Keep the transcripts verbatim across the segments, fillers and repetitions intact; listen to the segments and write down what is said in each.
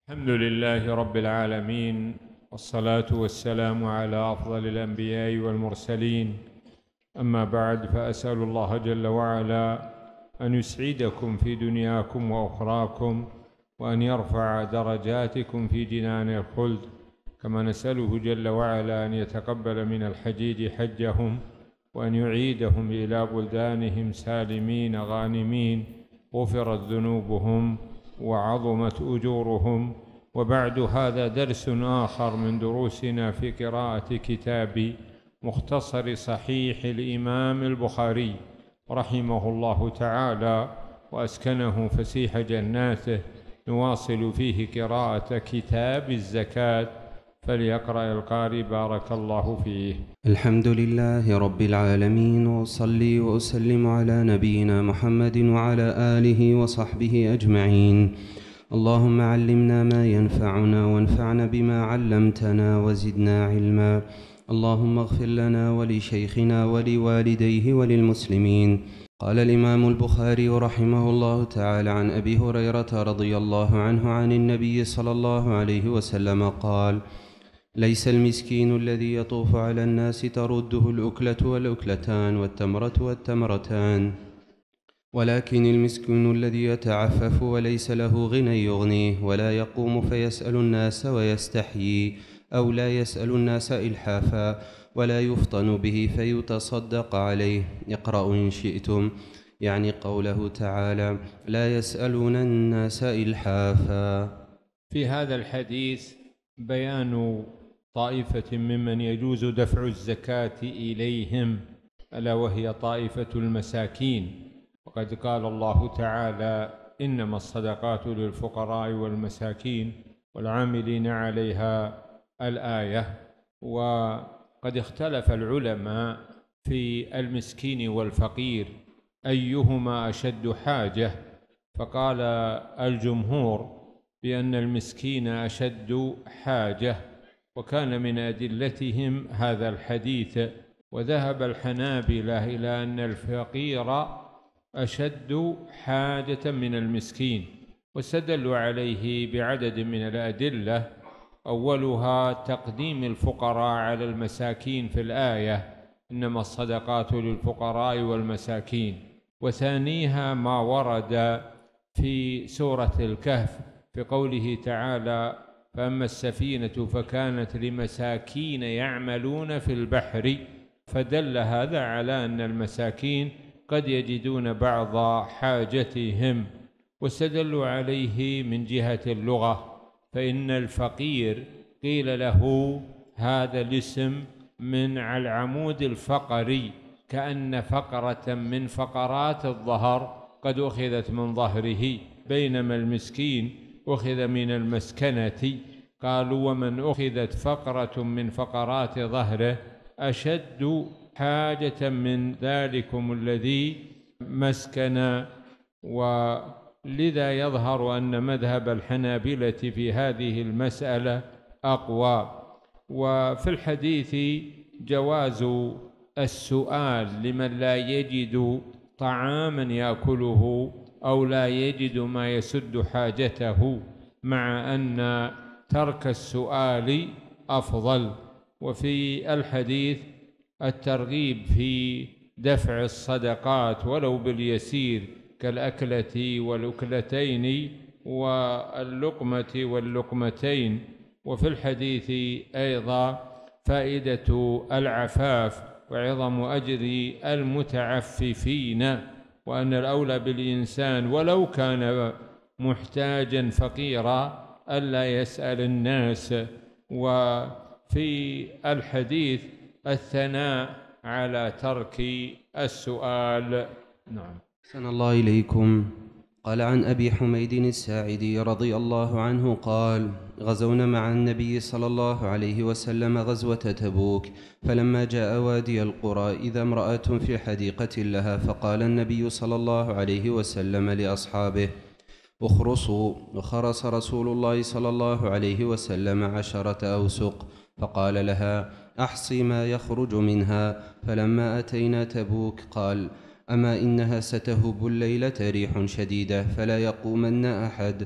الحمد لله رب العالمين، والصلاة والسلام على أفضل الأنبياء والمرسلين. أما بعد، فأسأل الله جل وعلا أن يسعدكم في دنياكم وأخراكم، وأن يرفع درجاتكم في جنان الخلد، كما نسأله جل وعلا أن يتقبل من الحجيج حجهم، وأن يعيدهم إلى بلدانهم سالمين غانمين غفرت ذنوبهم وعظمت أجورهم. وبعد، هذا درس آخر من دروسنا في قراءة كتاب مختصر صحيح الإمام البخاري رحمه الله تعالى وأسكنه فسيح جناته. نواصل فيه قراءة كتاب الزكاة، فليقرأ القارئ بارك الله فيه. الحمد لله رب العالمين، وأصلي وأسلم على نبينا محمد وعلى آله وصحبه أجمعين. اللهم علمنا ما ينفعنا وانفعنا بما علمتنا وزدنا علما. اللهم اغفر لنا ولشيخنا ولوالديه وللمسلمين. قال الإمام البخاري رحمه الله تعالى عن أبي هريرة رضي الله عنه عن النبي صلى الله عليه وسلم قال: ليس المسكين الذي يطوف على الناس ترده الأكلة والأكلتان والتمرة والتمرتان، ولكن المسكين الذي يتعفف وليس له غنى يغنيه، ولا يقوم فيسأل الناس ويستحيي، أو لا يسأل الناس إلحافا، ولا يفطن به فيتصدق عليه. اقرأوا إن شئتم، يعني قوله تعالى: لا يسألون الناس إلحافا. في هذا الحديث بيان طائفة ممن يجوز دفع الزكاة إليهم، ألا وهي طائفة المساكين. وقد قال الله تعالى: إنما الصدقات للفقراء والمساكين والعاملين عليها الآية. وقد اختلف العلماء في المسكين والفقير أيهما أشد حاجة، فقال الجمهور بأن المسكين أشد حاجة، وكان من أدلتهم هذا الحديث. وذهب الحنابلة إلى أن الفقير أشد حاجة من المسكين، واستدلوا عليه بعدد من الأدلة. أولها تقديم الفقراء على المساكين في الآية: إنما الصدقات للفقراء والمساكين. وثانيها ما ورد في سورة الكهف في قوله تعالى: فأما السفينة فكانت لمساكين يعملون في البحر، فدل هذا على أن المساكين قد يجدون بعض حاجتهم. واستدلوا عليه من جهة اللغة، فإن الفقير قيل له هذا الاسم من العمود الفقري، كأن فقرة من فقرات الظهر قد أخذت من ظهره، بينما المسكين أخذ من المسكنة. قالوا: ومن أخذت فقرة من فقرات ظهره أشد حاجة من ذلكم الذي مسكن. ولذا يظهر أن مذهب الحنابلة في هذه المسألة أقوى. وفي الحديث جواز السؤال لمن لا يجد طعاما يأكله أو لا يجد ما يسد حاجته، مع أن ترك السؤال أفضل. وفي الحديث الترغيب في دفع الصدقات ولو باليسير، كالأكلة والأكلتين واللقمة واللقمتين. وفي الحديث أيضا فائدة العفاف وعظم أجر المتعففين، وأن الأولى بالإنسان ولو كان محتاجا فقيرا ألا يسأل الناس. وفي الحديث الثناء على ترك السؤال. نعم. أحسن الله إليكم. قال عن أبي حميد الساعدي رضي الله عنه قال: غزونا مع النبي صلى الله عليه وسلم غزوة تبوك، فلما جاء وادي القرى إذا امرأة في حديقة لها، فقال النبي صلى الله عليه وسلم لأصحابه: اخرصوا. وخرص رسول الله صلى الله عليه وسلم عشرة أوسق، فقال لها: أحصي ما يخرج منها. فلما أتينا تبوك قال: أما إنها ستهب الليلة ريح شديدة فلا يقومن أحد،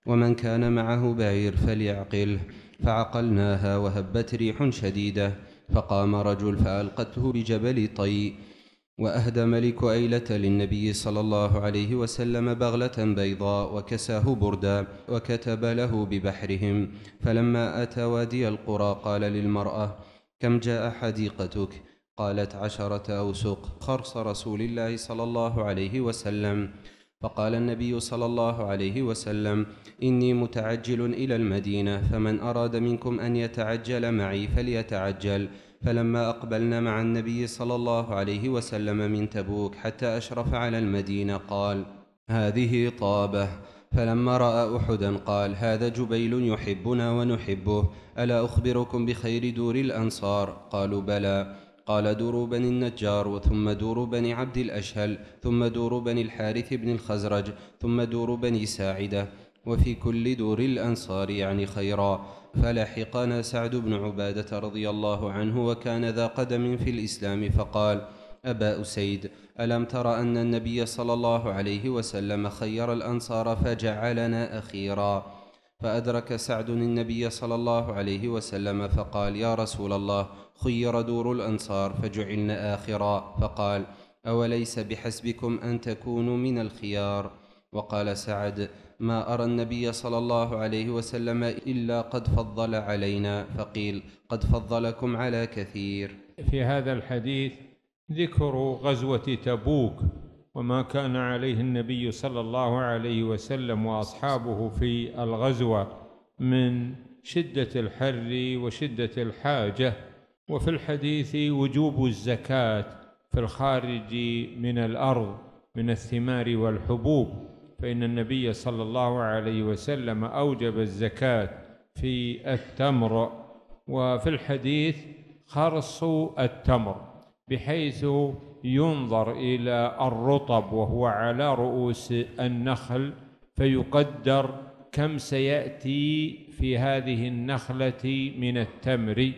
ومن كان معه بعير فليعقله. فعقلناها وهبت ريح شديدة، فقام رجل فألقته بجبل طي. وأهدى ملك أيلة للنبي صلى الله عليه وسلم بغلة بيضاء وكساه بردا وكتب له ببحرهم. فلما أتى وادي القرى قال للمرأة: كم جاء حديقتك؟ قالت: عشرة أوسق، خرص رسول الله صلى الله عليه وسلم. فقال النبي صلى الله عليه وسلم: إني متعجل إلى المدينة، فمن أراد منكم أن يتعجل معي فليتعجل. فلما أقبلنا مع النبي صلى الله عليه وسلم من تبوك حتى أشرف على المدينة قال: هذه طابة. فلما رأى أحدا قال: هذا جبيل يحبنا ونحبه، ألا أخبركم بخير دور الأنصار؟ قالوا: بلى. قال: دور بني النجار، ثم دور بني عبد الأشهل، ثم دور بني الحارث بن الخزرج، ثم دور بني ساعدة، وفي كل دور الأنصار يعني خيرا. فلحقنا سعد بن عبادة رضي الله عنه وكان ذا قدم في الإسلام فقال: أبا أسيد، ألم تر أن النبي صلى الله عليه وسلم خير الأنصار فجعلنا أخيرا؟ فأدرك سعد النبي صلى الله عليه وسلم فقال: يا رسول الله، خير دور الأنصار فجعلنا آخرا. فقال: أوليس بحسبكم أن تكونوا من الخيار؟ وقال سعد: ما أرى النبي صلى الله عليه وسلم إلا قد فضل علينا. فقيل: قد فضلكم على كثير. في هذا الحديث ذكر غزوة تبوك وما كان عليه النبي صلى الله عليه وسلم وأصحابه في الغزوة من شدة الحر وشدة الحاجة. وفي الحديث وجوب الزكاة في الخارج من الأرض من الثمار والحبوب، فإن النبي صلى الله عليه وسلم أوجب الزكاة في التمر. وفي الحديث خرص التمر، بحيث ينظر إلى الرطب وهو على رؤوس النخل فيقدر كم سيأتي في هذه النخلة من التمر،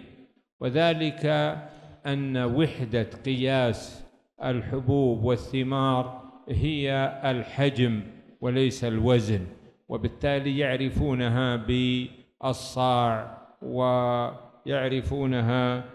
وذلك أن وحدة قياس الحبوب والثمار هي الحجم وليس الوزن، وبالتالي يعرفونها بالصاع ويعرفونها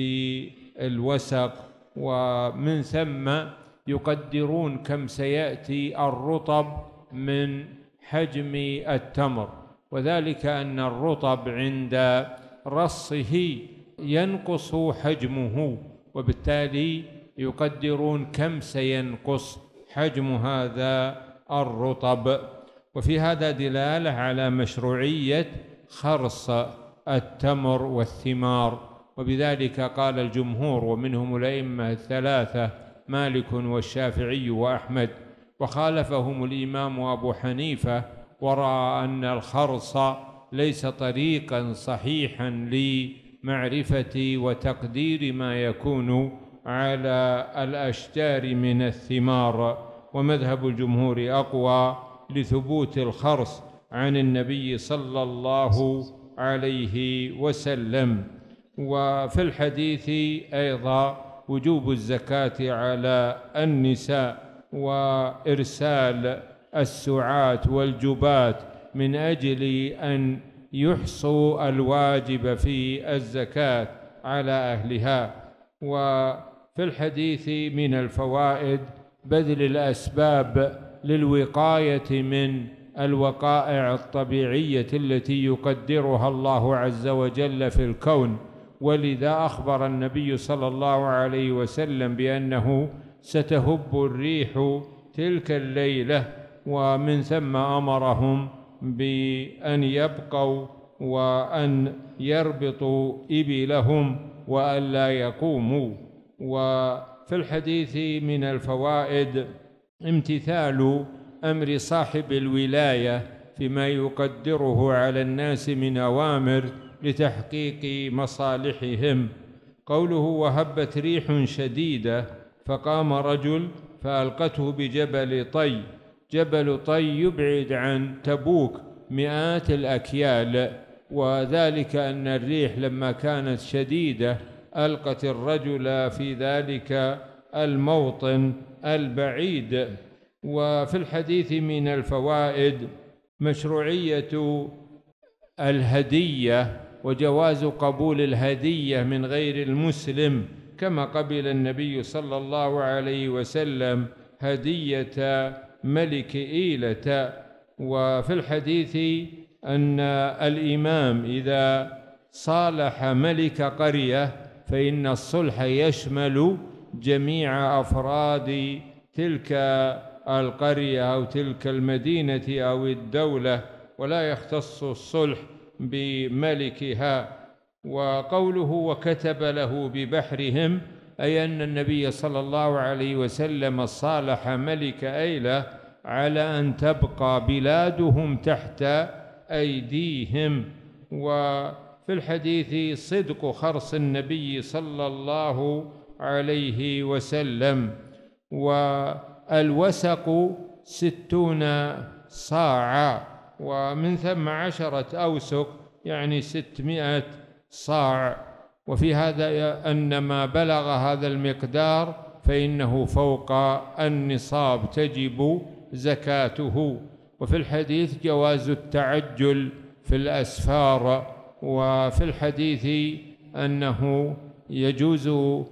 بالوسق، ومن ثم يقدرون كم سيأتي الرطب من حجم التمر، وذلك أن الرطب عند رصه ينقص حجمه، وبالتالي يقدرون كم سينقص حجم هذا الرطب. وفي هذا دلالة على مشروعية خرص التمر والثمار، وبذلك قال الجمهور ومنهم الأئمة الثلاثة مالك والشافعي وأحمد، وخالفهم الإمام أبو حنيفة ورأى أن الخرص ليس طريقا صحيحا لمعرفة وتقدير ما يكون على الأشجار من الثمار. ومذهب الجمهور أقوى لثبوت الخرص عن النبي صلى الله عليه وسلم. وفي الحديث أيضا وجوب الزكاة على النساء وإرسال السعاة والجبات من أجل أن يحصوا الواجب في الزكاة على أهلها. وفي الحديث من الفوائد بذل الأسباب للوقاية من الوقائع الطبيعية التي يقدرها الله عز وجل في الكون، ولذا أخبر النبي صلى الله عليه وسلم بأنه ستهب الريح تلك الليلة، ومن ثم أمرهم بأن يبقوا وأن يربطوا إبلهم وأن لا يقوموا. وفي الحديث من الفوائد امتثال أمر صاحب الولاية فيما يقدره على الناس من أوامر لتحقيق مصالحهم. قوله وهبت ريح شديدة فقام رجل فألقته بجبل طي. جبل طي يبعد عن تبوك مئات الأكيال، وذلك أن الريح لما كانت شديدة ألقت الرجل في ذلك الموطن البعيد. وفي الحديث من الفوائد مشروعية الهدية وجواز قبول الهدية من غير المسلم، كما قبل النبي صلى الله عليه وسلم هدية ملك إيلة. وفي الحديث أن الإمام إذا صالح ملك قرية فإن الصلح يشمل جميع أفراد تلك القرية أو تلك المدينة أو الدولة، ولا يختص الصلح بملكها. وقوله وكتب له ببحرهم أي أن النبي صلى الله عليه وسلم صالح ملك أيلة على أن تبقى بلادهم تحت أيديهم. وفي الحديث صدق خرص النبي صلى الله عليه وسلم. والوسق ستون صاعا، ومن ثم عشرة أوسق يعني ستمائة صاع. وفي هذا أن ما بلغ هذا المقدار فإنه فوق النصاب تجب زكاته. وفي الحديث جواز التعجل في الأسفار. وفي الحديث أنه يجوز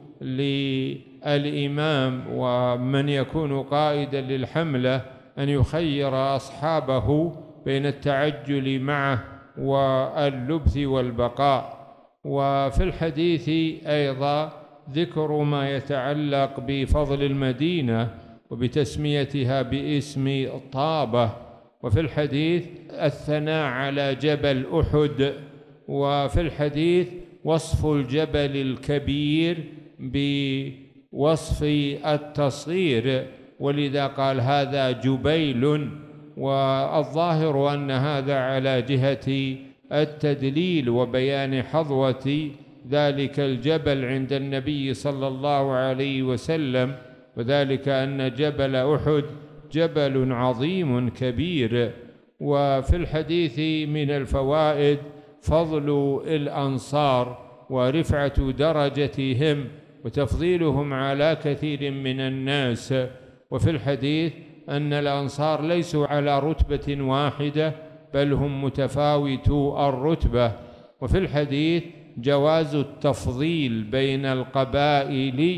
للإمام ومن يكون قائدا للحملة أن يخير أصحابه بين التعجل معه واللبث والبقاء. وفي الحديث أيضا ذكر ما يتعلق بفضل المدينة وبتسميتها باسم طابة. وفي الحديث الثناء على جبل أحد. وفي الحديث وصف الجبل الكبير بوصف التصغير، ولذا قال هذا جبيل. والظاهر أن هذا على جهة التدليل وبيان حظوة ذلك الجبل عند النبي صلى الله عليه وسلم، وذلك أن جبل أحد جبل عظيم كبير. وفي الحديث من الفوائد فضل الأنصار ورفعة درجتهم وتفضيلهم على كثير من الناس. وفي الحديث أن الأنصار ليسوا على رتبة واحدة بل هم متفاوتو الرتبة. وفي الحديث جواز التفضيل بين القبائل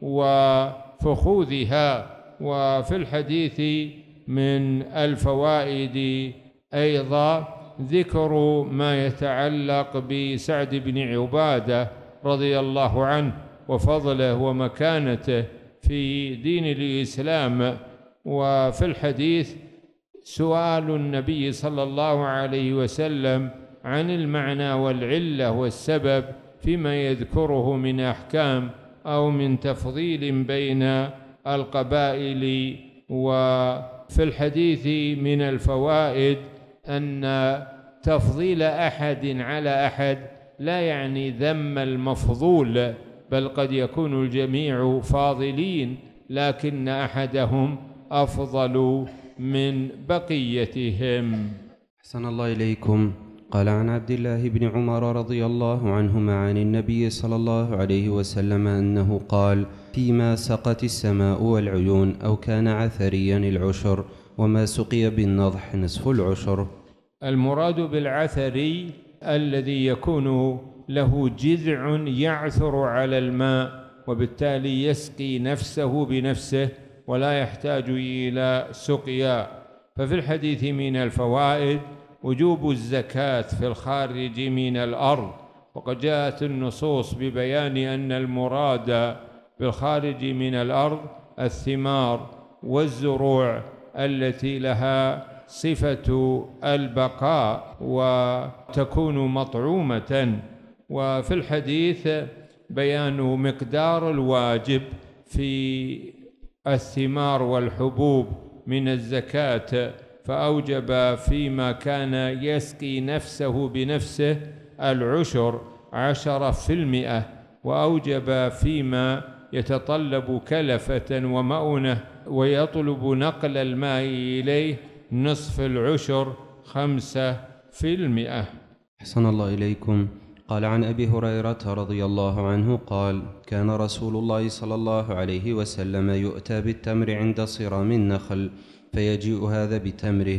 وفخوذها. وفي الحديث من الفوائد أيضا ذكر ما يتعلق بسعد بن عبادة رضي الله عنه وفضله ومكانته في دين الإسلام. وفي الحديث سؤال النبي صلى الله عليه وسلم عن المعنى والعلة والسبب فيما يذكره من أحكام أو من تفضيل بين القبائل. وفي الحديث من الفوائد أن تفضيل أحد على أحد لا يعني ذم المفضول، بل قد يكون الجميع فاضلين لكن أحدهم أفضل من بقيتهم. أحسن الله إليكم. قال عن عبد الله بن عمر رضي الله عنهما عن النبي صلى الله عليه وسلم أنه قال: فيما سقت السماء والعيون أو كان عثريا العشر، وما سقي بالنضح نصف العشر. المراد بالعثري الذي يكون له جذع يعثر على الماء وبالتالي يسقي نفسه بنفسه ولا يحتاج إلى سقيا. ففي الحديث من الفوائد وجوب الزكاة في الخارج من الأرض، وقد جاءت النصوص ببيان أن المراد بالخارج من الأرض الثمار والزروع التي لها صفة البقاء وتكون مطعومة. وفي الحديث بيان مقدار الواجب في الثمار والحبوب من الزكاة، فأوجب فيما كان يسقي نفسه بنفسه العشر عشرة في المئة، وأوجب فيما يتطلب كلفة ومؤونة ويطلب نقل الماء إليه نصف العشر خمسة في المئة. أحسن الله إليكم. قال عن أبي هريرة رضي الله عنه قال: كان رسول الله صلى الله عليه وسلم يؤتى بالتمر عند صرام النخل، فيجيء هذا بتمره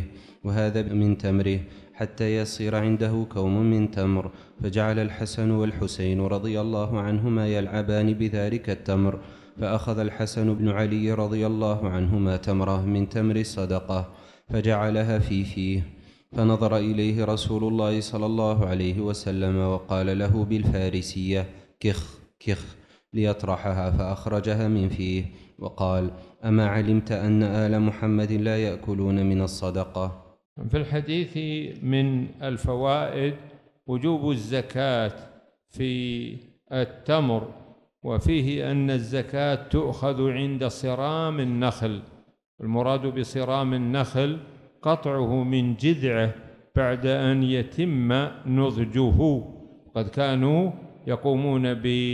وهذا من تمره حتى يصير عنده كوم من تمر. فجعل الحسن والحسين رضي الله عنهما يلعبان بذلك التمر، فأخذ الحسن بن علي رضي الله عنهما تمرة من تمر الصدقة فجعلها في فيه، فنظر إليه رسول الله صلى الله عليه وسلم وقال له بالفارسية: كخ كخ، ليطرحها، فأخرجها من فيه وقال: أما علمت أن آل محمد لا يأكلون من الصدقة؟ في الحديث من الفوائد وجوب الزكاة في التمر، وفيه أن الزكاة تؤخذ عند صرام النخل. المراد بصرام النخل قطعه من جذعه بعد أن يتم نضجه، قد كانوا يقومون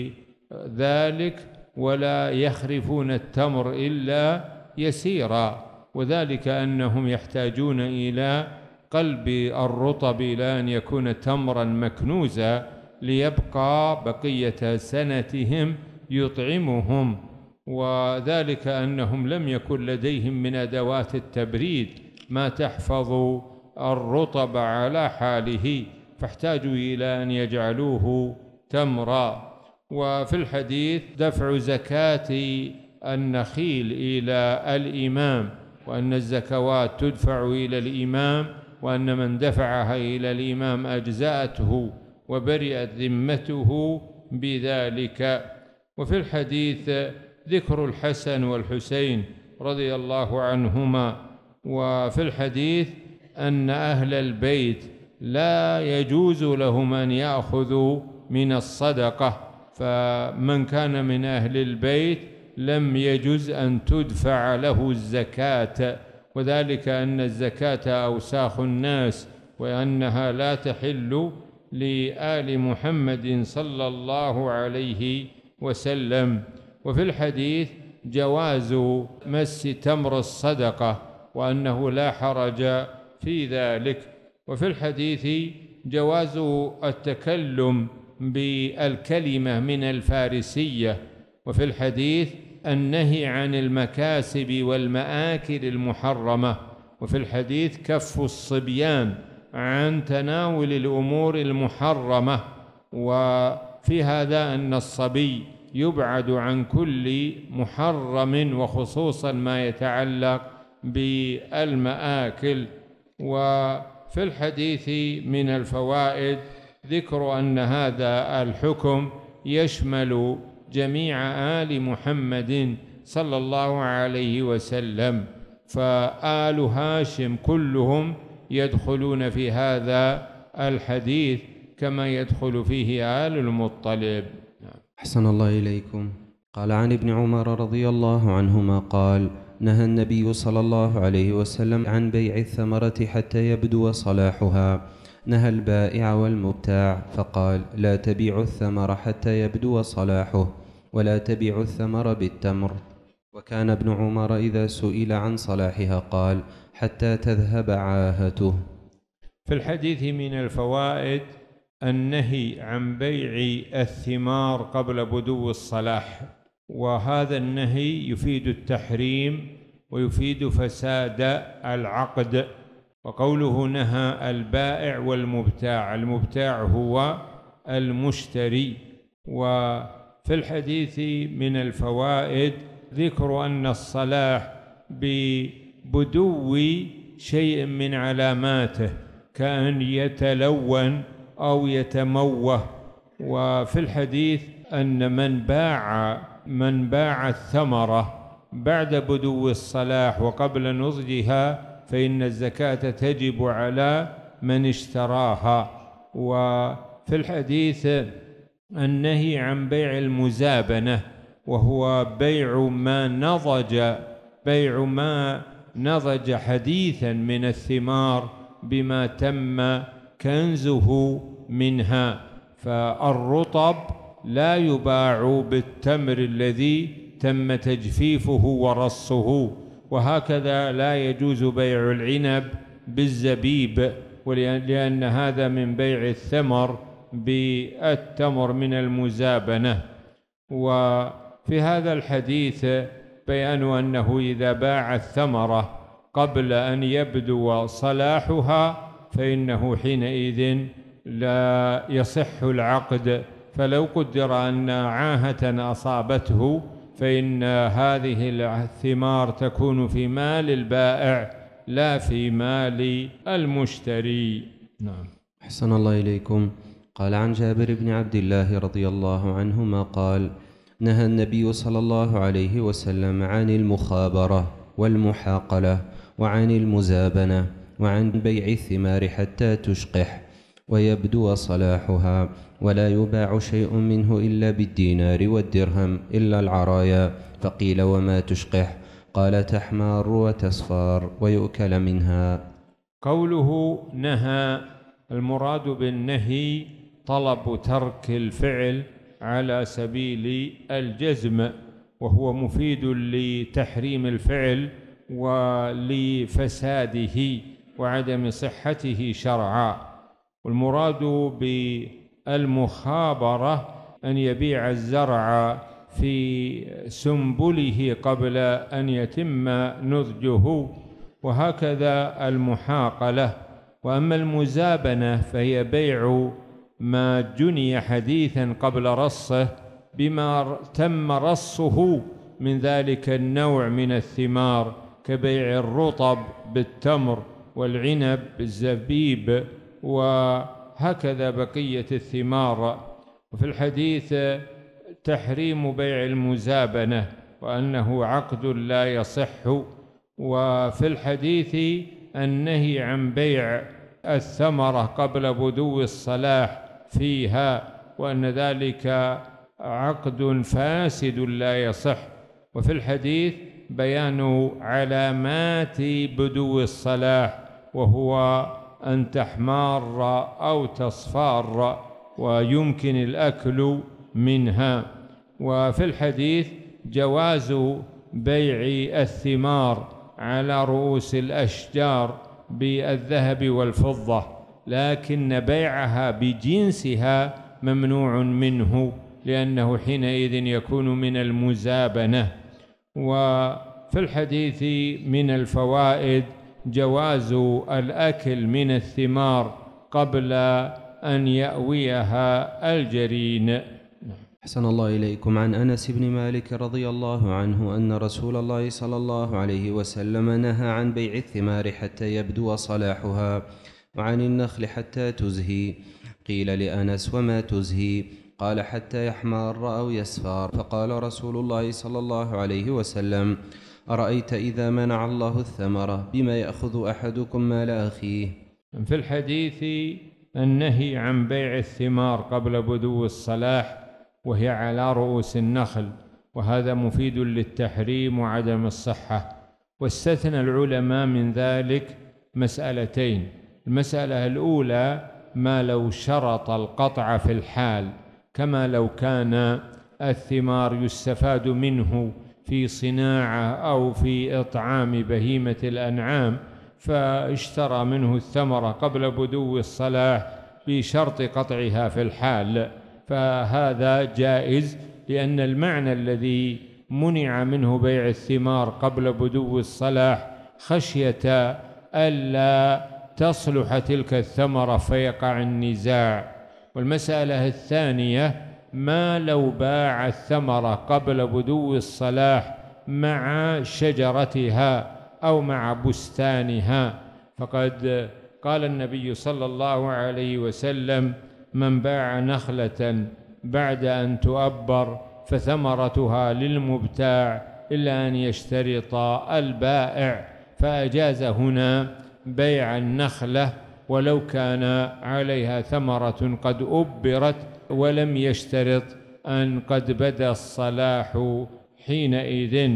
بذلك ولا يخرفون التمر إلا يسيرا، وذلك أنهم يحتاجون إلى قلب الرطب إلى أن يكون تمرا مكنوزا ليبقى بقية سنتهم يطعمهم، وذلك أنهم لم يكن لديهم من أدوات التبريد ما تحفظ الرطب على حاله، فاحتاجوا إلى أن يجعلوه تمرا. وفي الحديث دفع زكاة النخيل إلى الإمام، وأن الزكوات تدفع إلى الإمام، وأن من دفعها إلى الإمام أجزأته وبرئت ذمته بذلك. وفي الحديث ذكر الحسن والحسين رضي الله عنهما. وفي الحديث أن أهل البيت لا يجوز لهم أن يأخذوا من الصدقة، فمن كان من أهل البيت لم يجوز أن تدفع له الزكاة، وذلك أن الزكاة أوساخ الناس، وأنها لا تحل لآل محمد صلى الله عليه وسلم. وفي الحديث جواز مس تمر الصدقة، وأنه لا حرج في ذلك. وفي الحديث جواز التكلم بالكلمة من الفارسية. وفي الحديث النهي عن المكاسب والمآكل المحرمة. وفي الحديث كف الصبيان عن تناول الأمور المحرمة. وفي هذا أن الصبي يبعد عن كل محرم، وخصوصا ما يتعلق بالمآكل. وفي الحديث من الفوائد ذكر أن هذا الحكم يشمل جميع آل محمد صلى الله عليه وسلم، فآل هاشم كلهم يدخلون في هذا الحديث كما يدخل فيه آل المطلب. أحسن الله إليكم. قال عن ابن عمر رضي الله عنهما قال: نهى النبي صلى الله عليه وسلم عن بيع الثمرة حتى يبدو صلاحها، نهى البائع والمبتاع فقال: لا تبيع الثمر حتى يبدو صلاحه، ولا تبيع الثمر بالتمر. وكان ابن عمر إذا سئل عن صلاحها قال: حتى تذهب عاهته. في الحديث من الفوائد النهي عن بيع الثمار قبل بدو الصلاح، وهذا النهي يفيد التحريم ويفيد فساد العقد. وقوله نهى البائع والمبتاع، المبتاع هو المشتري. وفي الحديث من الفوائد ذكر أن الصلاح ببدو شيء من علاماته كأن يتلون أو يتموه. وفي الحديث أن من باع من باع الثمرة بعد بدو الصلاح وقبل نضجها فإن الزكاة تجب على من اشتراها. وفي الحديث النهي عن بيع المزابنة، وهو بيع ما نضج بيع ما نضج حديثا من الثمار بما تم كنزه منها، فالرطب لا يباع بالتمر الذي تم تجفيفه ورصه، وهكذا لا يجوز بيع العنب بالزبيب، ولأن هذا من بيع الثمر بالتمر من المزابنة. وفي هذا الحديث بيان أنه إذا باع الثمرة قبل أن يبدو صلاحها فإنه حينئذ لا يصح العقد. فلو قدر أن عاهة أصابته فإن هذه الثمار تكون في مال البائع لا في مال المشتري. نعم. أحسن الله إليكم. قال عن جابر بن عبد الله رضي الله عنهما قال: نهى النبي صلى الله عليه وسلم عن المخابرة والمحاقلة وعن المزابنة وعن بيع الثمار حتى تشقح ويبدو صلاحها، ولا يباع شيء منه إلا بالدينار والدرهم إلا العرايا. فقيل: وما تشقح؟ قال: تحمار وتصفار ويؤكل منها. قوله نهى، المراد بالنهي طلب ترك الفعل على سبيل الجزم، وهو مفيد لتحريم الفعل ولفساده وعدم صحته شرعا. والمراد بالمخابرة أن يبيع الزرع في سنبله قبل أن يتم نضجه، وهكذا المحاقلة. وأما المزابنة فهي بيع ما جني حديثا قبل رصه بما تم رصه من ذلك النوع من الثمار، كبيع الرطب بالتمر والعنب بالزبيب وهكذا بقية الثمار. وفي الحديث تحريم بيع المزابنة وأنه عقد لا يصح، وفي الحديث النهي عن بيع الثمرة قبل بدو الصلاح فيها، وأن ذلك عقد فاسد لا يصح. وفي الحديث بيان علامات بدو الصلاح، وهو أن تحمار أو تصفار ويمكن الأكل منها. وفي الحديث جواز بيع الثمار على رؤوس الأشجار بالذهب والفضة، لكن بيعها بجنسها ممنوع منه، لأنه حينئذ يكون من المزابنة. وفي الحديث من الفوائد جواز الأكل من الثمار قبل أن يأويها الجرين. أحسن الله إليكم. عن أنس بن مالك رضي الله عنه أن رسول الله صلى الله عليه وسلم نهى عن بيع الثمار حتى يبدو صلاحها، وعن النخل حتى تزهي. قيل لأنس: وما تزهي؟ قال: حتى يحمار أو يصفار. فقال رسول الله صلى الله عليه وسلم: أرأيت إذا منع الله الثمرة بما يأخذ أحدكم مال أخيه؟ في الحديث النهي عن بيع الثمار قبل بدو الصلاح وهي على رؤوس النخل، وهذا مفيد للتحريم وعدم الصحة. واستثنى العلماء من ذلك مسألتين: المسألة الأولى ما لو شرط القطع في الحال، كما لو كان الثمار يستفاد منه في صناعة أو في إطعام بهيمة الأنعام، فاشترى منه الثمرة قبل بدو الصلاح بشرط قطعها في الحال، فهذا جائز، لأن المعنى الذي منع منه بيع الثمار قبل بدو الصلاح خشية ألا تصلح تلك الثمرة فيقع النزاع. والمسألة الثانية ما لو باع الثمرة قبل بدو الصلاح مع شجرتها أو مع بستانها، فقد قال النبي صلى الله عليه وسلم: من باع نخلة بعد أن تؤبر فثمرتها للمبتاع إلا أن يشترط البائع، فأجاز هنا بيع النخلة ولو كان عليها ثمرة قد أبرت، ولم يشترط أن قد بدا الصلاح حينئذ.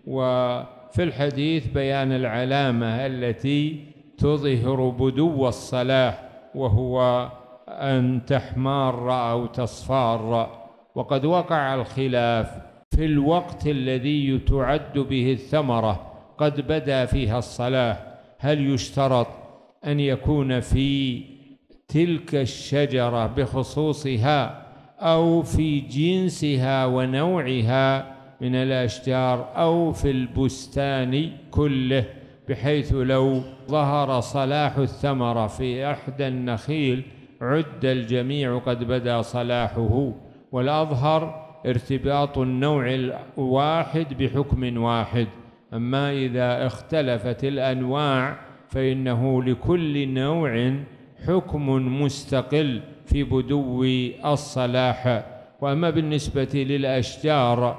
وفي الحديث بيان العلامة التي تظهر بدو الصلاح، وهو أن تحمار أو تصفار. وقد وقع الخلاف في الوقت الذي تعد به الثمرة قد بدا فيها الصلاح، هل يشترط أن يكون في تلك الشجرة بخصوصها أو في جنسها ونوعها من الأشجار أو في البستان كله؟ بحيث لو ظهر صلاح الثمرة في إحدى النخيل عد الجميع قد بدا صلاحه، والأظهر ارتباط النوع الواحد بحكم واحد. أما إذا اختلفت الأنواع فإنه لكل نوع حكم مستقل في بدو الصلاح. وأما بالنسبة للأشجار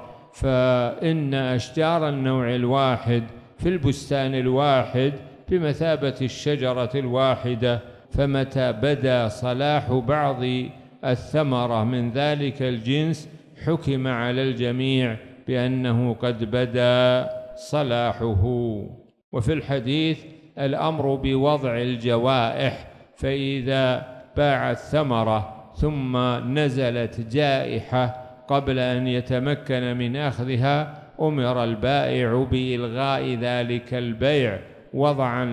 فإن أشجار النوع الواحد في البستان الواحد بمثابة الشجرة الواحدة، فمتى بدا صلاح بعض الثمرة من ذلك الجنس حكم على الجميع بأنه قد بدا صلاحه. وفي الحديث الأمر بوضع الجوائح، فإذا باع الثمرة ثم نزلت جائحة قبل أن يتمكن من أخذها أمر البائع بإلغاء ذلك البيع وضعا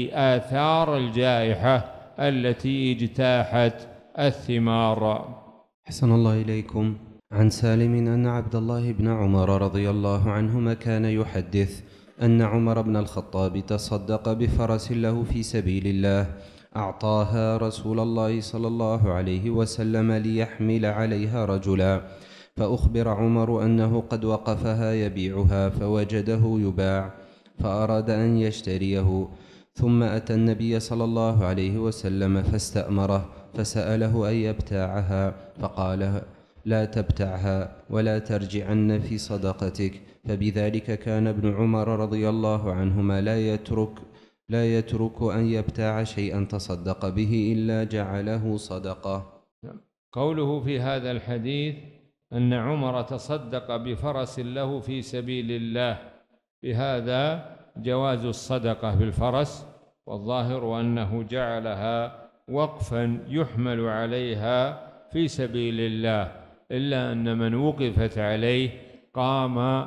لآثار الجائحة التي اجتاحت الثمار. أحسن الله إليكم. عن سالم أن عبد الله بن عمر رضي الله عنهما كان يحدث أن عمر بن الخطاب تصدق بفرس له في سبيل الله، أعطاها رسول الله صلى الله عليه وسلم ليحمل عليها رجلا، فأخبر عمر أنه قد وقفها يبيعها فوجده يباع فأراد أن يشتريه، ثم أتى النبي صلى الله عليه وسلم فاستأمره فسأله أن يبتاعها، فقال لا تبتعها ولا ترجعن في صدقتك. فبذلك كان ابن عمر رضي الله عنهما لا يترك لا يترك أن يبتاع شيئا تصدق به إلا جعله صدقة. قوله في هذا الحديث أن عمر تصدق بفرس له في سبيل الله، بهذا جواز الصدقة بالفرس، والظاهر أنه جعلها وقفا يحمل عليها في سبيل الله، إلا أن من وقفت عليه قام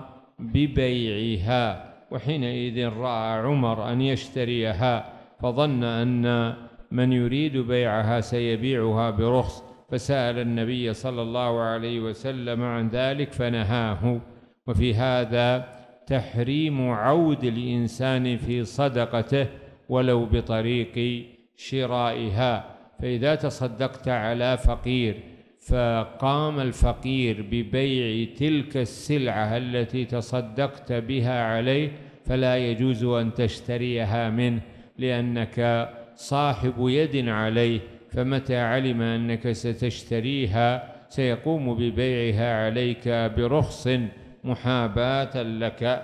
ببيعها، وحينئذ رأى عمر أن يشتريها فظن أن من يريد بيعها سيبيعها برخص، فسأل النبي صلى الله عليه وسلم عن ذلك فنهاه. وفي هذا تحريم عود الإنسان في صدقته ولو بطريق شرائها. فإذا تصدقت على فقير فقام الفقير ببيع تلك السلعة التي تصدقت بها عليه فلا يجوز أن تشتريها منه، لأنك صاحب يد عليه، فمتى علم أنك ستشتريها سيقوم ببيعها عليك برخص محاباة لك.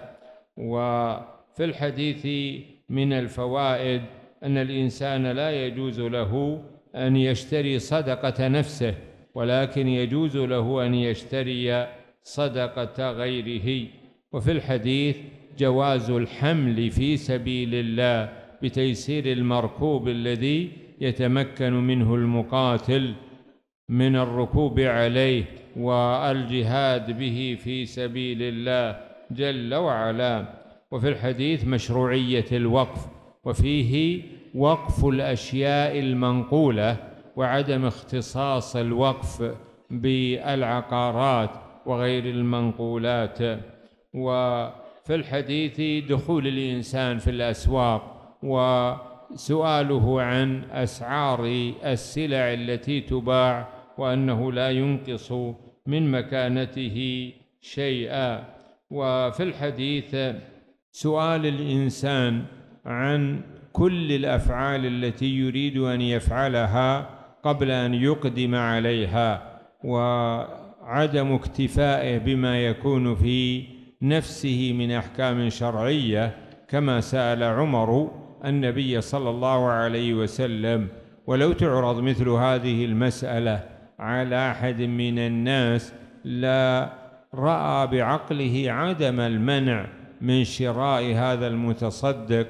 وفي الحديث من الفوائد أن الإنسان لا يجوز له أن يشتري صدقة نفسه، ولكن يجوز له أن يشتري صدقة غيره. وفي الحديث جواز الحمل في سبيل الله بتيسير المركوب الذي يتمكن منه المقاتل من الركوب عليه والجهاد به في سبيل الله جل وعلا. وفي الحديث مشروعية الوقف، وفيه وقف الأشياء المنقولة وعدم اختصاص الوقف بالعقارات وغير المنقولات. وفي الحديث دخول الإنسان في الأسواق وسؤاله عن أسعار السلع التي تباع، وأنه لا ينقص من مكانته شيئا. وفي الحديث سؤال الإنسان عن كل الأفعال التي يريد أن يفعلها قبل أن يقدم عليها، وعدم اكتفائه بما يكون في نفسه من أحكام شرعية، كما سأل عمر النبي صلى الله عليه وسلم. ولو تعرض مثل هذه المسألة على أحد من الناس لا رأى بعقله عدم المنع من شراء هذا المتصدق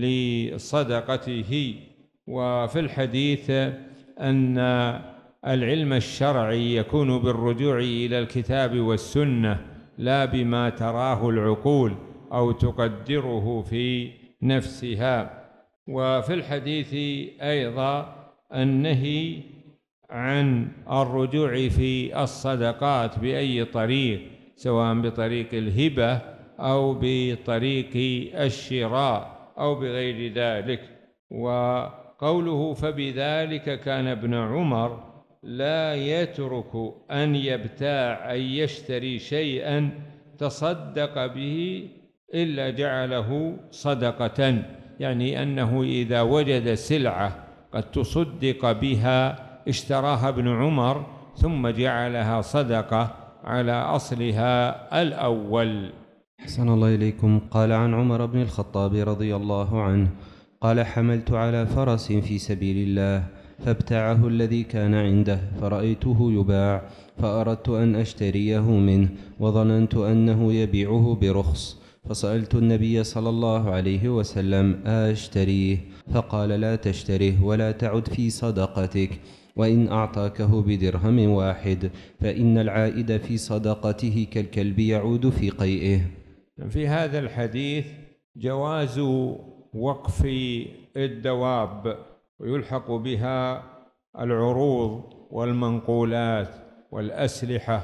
لصدقته. وفي الحديث أن العلم الشرعي يكون بالرجوع إلى الكتاب والسنة لا بما تراه العقول أو تقدره في نفسها. وفي الحديث أيضا النهي عن الرجوع في الصدقات بأي طريق، سواء بطريق الهبة أو بطريق الشراء، أو بغير ذلك. وقوله فبذلك كان ابن عمر لا يترك أن يبتاع أن يشتري شيئا تصدق به إلا جعله صدقة، يعني أنه إذا وجد سلعة قد تصدق بها اشتراها ابن عمر ثم جعلها صدقة على أصلها الأول. أحسن الله إليكم. قال عن عمر بن الخطاب رضي الله عنه قال حملت على فرس في سبيل الله فابتاعه الذي كان عنده فرأيته يباع فأردت أن أشتريه منه وظننت أنه يبيعه برخص، فسألت النبي صلى الله عليه وسلم أشتريه؟ فقال لا تشتره ولا تعد في صدقتك، وإن أعطاكه بدرهم واحد فإن العائد في صدقته كالكلب يعود في قيئه. في هذا الحديث جواز وقف الدواب ويلحق بها العروض والمنقولات والأسلحة،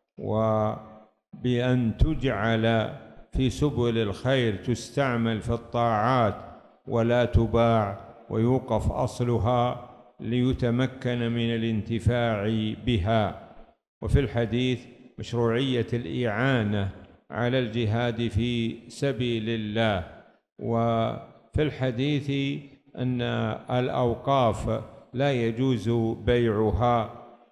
وبأن تجعل في سبل الخير تستعمل في الطاعات ولا تباع ويوقف أصلها ليتمكن من الانتفاع بها. وفي الحديث مشروعية الإعانة على الجهاد في سبيل الله. وفي الحديث أن الأوقاف لا يجوز بيعها.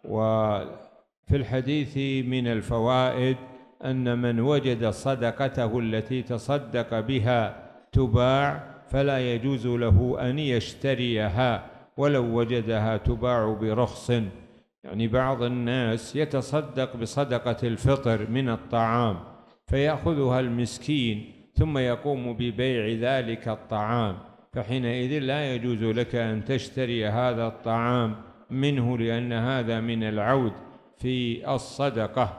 وفي الحديث من الفوائد أن من وجد صدقته التي تصدق بها تباع فلا يجوز له أن يشتريها ولو وجدها تباع برخص. يعني بعض الناس يتصدق بصدقة الفطر من الطعام فيأخذها المسكين ثم يقوم ببيع ذلك الطعام، فحينئذ لا يجوز لك أن تشتري هذا الطعام منه، لأن هذا من العود في الصدقة.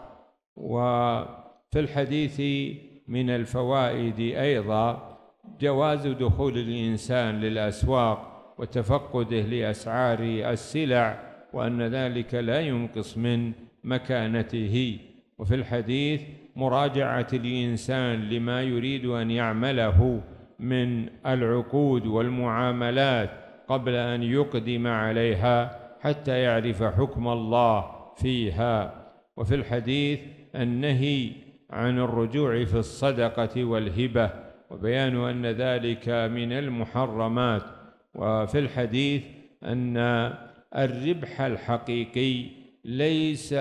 وفي الحديث من الفوائد أيضا جواز دخول الإنسان للأسواق وتفقده لأسعار السلع، وأن ذلك لا ينقص من مكانته. وفي الحديث مراجعة الإنسان لما يريد أن يعمله من العقود والمعاملات قبل أن يقدم عليها حتى يعرف حكم الله فيها. وفي الحديث النهي عن الرجوع في الصدقة والهبة وبيان أن ذلك من المحرمات. وفي الحديث أن الربح الحقيقي ليس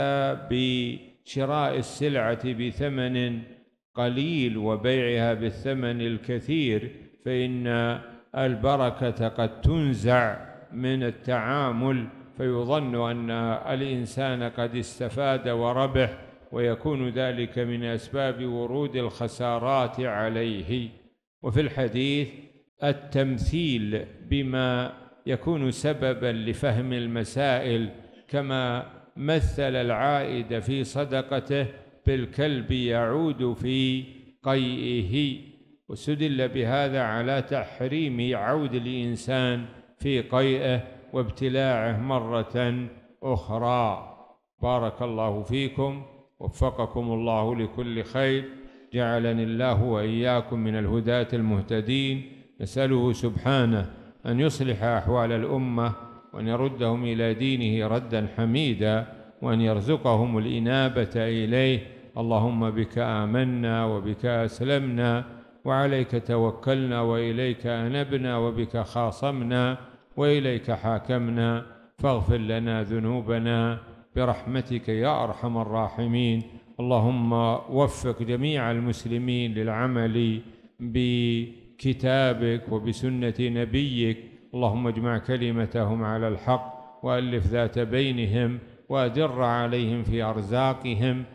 بشراء السلعة بثمن قليل وبيعها بالثمن الكثير، فإن البركة قد تنزع من التعامل فيظن أن الإنسان قد استفاد وربح، ويكون ذلك من أسباب ورود الخسارات عليه. وفي الحديث التمثيل بما يكون سببا لفهم المسائل، كما مثل العائد في صدقته بالكلب يعود في قيئه، واستدل بهذا على تحريم عود الإنسان في قيئه وابتلاعه مرة أخرى. بارك الله فيكم، وفقكم الله لكل خير، جعلني الله وإياكم من الهداة المهتدين. نسأله سبحانه أن يصلح أحوال الأمة وأن يردهم إلى دينه ردا حميدا، وأن يرزقهم الإنابة إليه. اللهم بك آمنا وبك أسلمنا وعليك توكلنا وإليك أنبنا وبك خاصمنا وإليك حاكمنا، فاغفر لنا ذنوبنا برحمتك يا أرحم الراحمين. اللهم وفق جميع المسلمين للعمل بكتابك وبسنة نبيك. اللهم اجمع كلمتهم على الحق وألف ذات بينهم وأدر عليهم في أرزاقهم.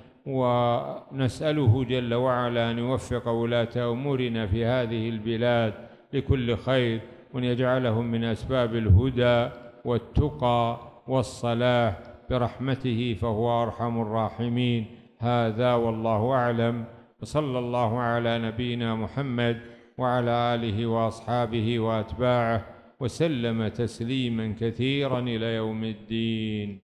ونسأله جل وعلا أن يوفق ولاة أمورنا في هذه البلاد لكل خير، وأن يجعلهم من أسباب الهدى والتقى والصلاح برحمته فهو أرحم الراحمين. هذا والله أعلم، وصلى الله على نبينا محمد وعلى آله وأصحابه وأتباعه وسلم تسليما كثيرا إلى يوم الدين.